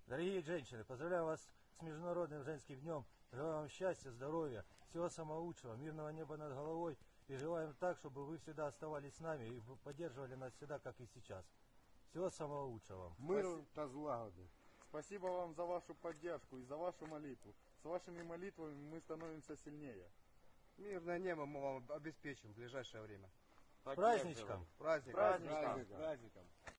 Дорогие женщины, поздравляю вас с Международным женским днем. Желаю вам счастья, здоровья, всего самого лучшего, мирного неба над головой. И желаем так, чтобы вы всегда оставались с нами и поддерживали нас всегда, как и сейчас. Всего самого лучшего вам. Миру та злагоди. Спасибо вам за вашу поддержку и за вашу молитву. С вашими молитвами мы становимся сильнее. Мирное небо мы вам обеспечим в ближайшее время. С праздничком! Праздник. Праздником!